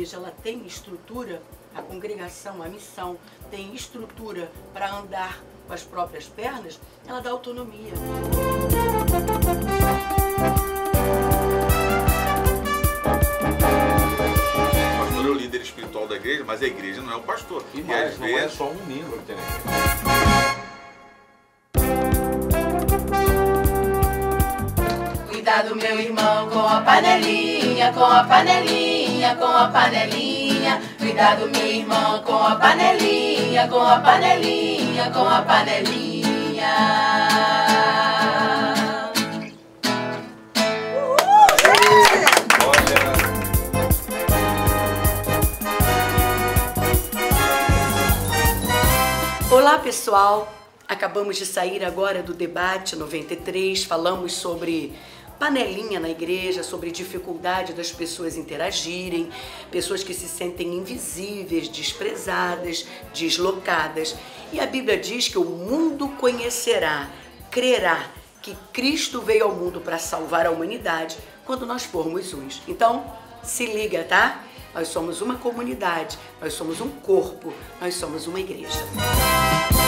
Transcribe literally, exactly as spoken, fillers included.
igreja ela tem estrutura, a congregação, a missão tem estrutura para andar com as próprias pernas, ela dá autonomia. O pastor é o líder espiritual da igreja, mas a igreja não é o pastor. E mais, não é só um membro, entendeu? Cuidado, meu irmão, com a panelinha, com a panelinha, com a panelinha. Cuidado, meu irmão, com a panelinha, com a panelinha, com a panelinha. Olá, pessoal! Acabamos de sair agora do debate noventa e três, falamos sobre panelinha na igreja, sobre dificuldade das pessoas interagirem, pessoas que se sentem invisíveis, desprezadas, deslocadas. E a Bíblia diz que o mundo conhecerá, crerá que Cristo veio ao mundo para salvar a humanidade quando nós formos uns. Então, se liga, tá? Nós somos uma comunidade, nós somos um corpo, nós somos uma igreja.